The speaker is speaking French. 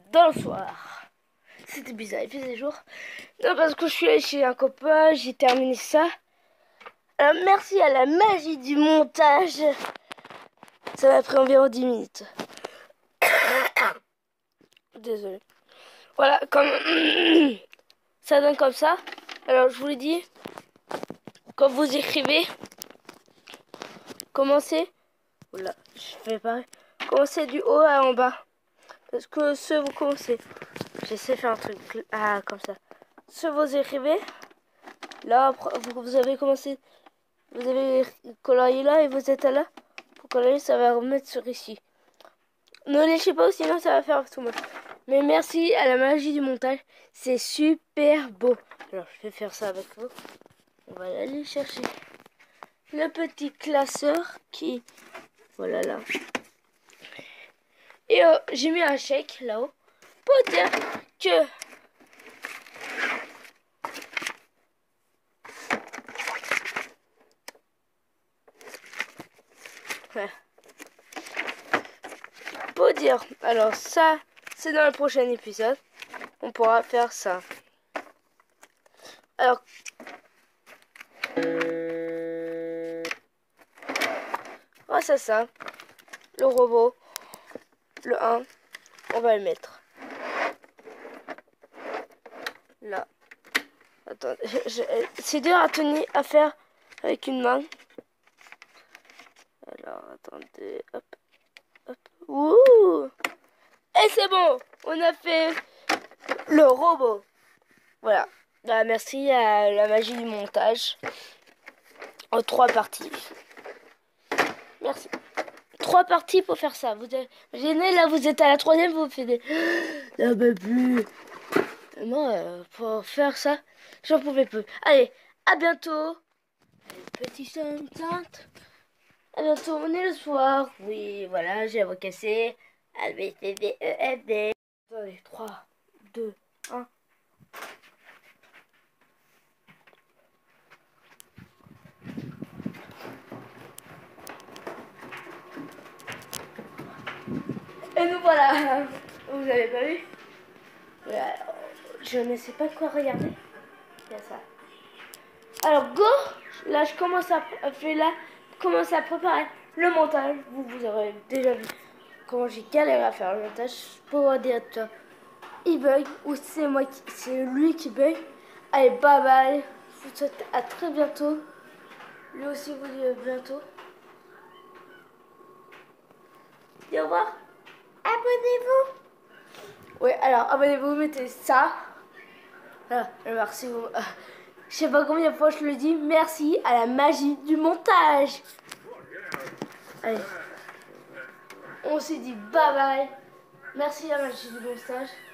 dans le soir. C'était bizarre, il faisait jour. Non, parce que je suis allée chez un copain, j'ai terminé ça. Alors, merci à la magie du montage. Ça m'a pris environ 10 minutes. Désolé. Voilà, comme ça donne comme ça. Alors, je vous l'ai dit, quand vous écrivez, commencez. Oula, je fais pareil. Commencez du haut à en bas. Parce que ce vous commencez. J'essaie de faire un truc comme ça. Ce vous écrivez. Là, vous avez commencé. Vous avez colorié là et vous êtes là. Pour colorier, ça va remettre sur ici. Ne léchez pas, sinon ça va faire tout mal. Mais merci à la magie du montage. C'est super beau. Alors, je vais faire ça avec vous. On va aller chercher le petit classeur qui... Voilà là. Et j'ai mis un chèque là-haut pour dire que... Ouais. Pour dire, alors ça, c'est dans le prochain épisode. On pourra faire ça. Alors... grâce à ça, le robot, le 1, on va le mettre là. Attends, c'est dur à tenir, à faire avec une main. Alors, attendez, hop, hop, ouh. Et c'est bon, on a fait le robot. Voilà, bah, merci à la magie du montage en 3 parties. Merci. 3 parties pour faire ça. Vous êtes gêné, là vous êtes à la 3e, vous faites des... non mais plus. Et moi, pour faire ça, j'en pouvais plus. Allez, à bientôt. Petit son teinte. À bientôt, on est le soir. Oui, voilà, j'ai la voix cassée. A, B, C, D, E, F, D. Attendez, 3, 2, 1. Et nous voilà. Vous avez pas vu? Voilà. Je ne sais pas quoi regarder. Il y a ça. Alors go. Là je commence à commencer à préparer le montage. Vous aurez déjà vu comment j'ai galéré à faire le montage. Pour ordinateur il bug ou c'est lui qui bug. Allez, bye bye. Je vous souhaite à très bientôt. Lui aussi vous dit à bientôt. Et au revoir. Abonnez-vous. Oui, alors abonnez-vous, mettez ça. Voilà, merci. Je sais pas combien de fois je le dis. Merci à la magie du montage. Allez. On s'est dit bye bye. Merci à la magie du montage.